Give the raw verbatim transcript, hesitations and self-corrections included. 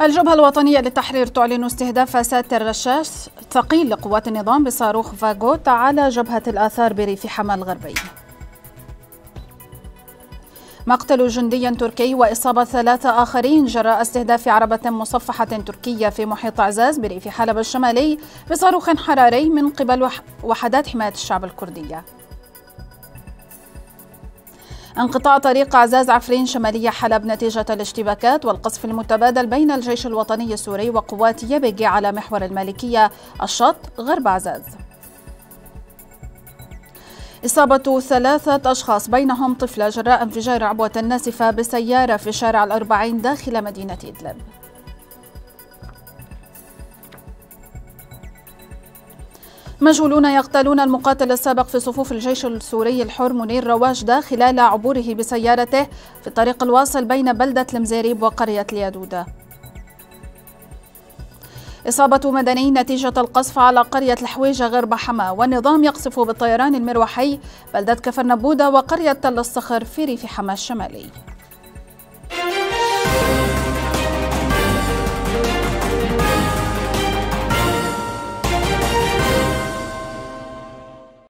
الجبهة الوطنية للتحرير تعلن استهداف ساتر رشاش ثقيل لقوات النظام بصاروخ فاغوت على جبهة الآثار بريف حما الغربي. مقتل جندي تركي وإصابة ثلاثة آخرين جراء استهداف عربة مصفحة تركية في محيط عزاز بريف حلب الشمالي بصاروخ حراري من قبل وحدات حماية الشعب الكردية. انقطاع طريق عزاز عفرين شمالية حلب نتيجة الاشتباكات والقصف المتبادل بين الجيش الوطني السوري وقوات يبجي على محور المالكية الشط غرب عزاز. إصابة ثلاثة أشخاص بينهم طفلة جراء انفجار عبوة ناسفة بسيارة في شارع الأربعين داخل مدينة إدلب. مجهولون يغتالون المقاتل السابق في صفوف الجيش السوري الحر منير رواشدة خلال عبوره بسيارته في الطريق الواصل بين بلدة المزاريب وقرية اليادودة. إصابة مدني نتيجة القصف على قرية الحويجة غرب حما، والنظام يقصف بالطيران المروحي بلدة كفر نبودة وقرية تل الصخر في ريف حما الشمالي.